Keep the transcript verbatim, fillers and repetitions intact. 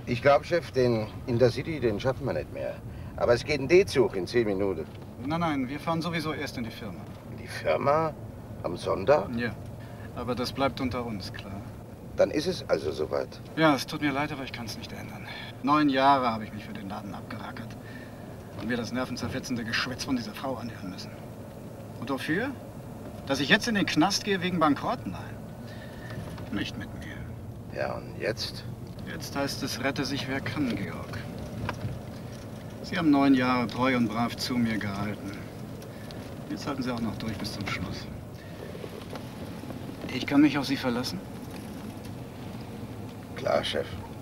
Ich glaube, Chef, den Intercity, den schaffen wir nicht mehr. Aber es geht ein D-Zug in zehn Minuten. Nein, nein, wir fahren sowieso erst in die Firma. In die Firma? Am Sonntag? Ja, aber das bleibt unter uns, klar. Dann ist es also soweit. Ja, es tut mir leid, aber ich kann es nicht ändern. Neun Jahre habe ich mich für den Laden abgerackert. Und mir das nervenzerfetzende Geschwätz von dieser Frau anhören müssen. Und wofür? Dass ich jetzt in den Knast gehe wegen Bankrott? Nein. Nicht mit mir. Ja, und jetzt? Jetzt heißt es, rette sich wer kann, Georg. Sie haben neun Jahre treu und brav zu mir gehalten. Jetzt halten Sie auch noch durch bis zum Schluss. Ich kann mich auf Sie verlassen? Klar, Chef.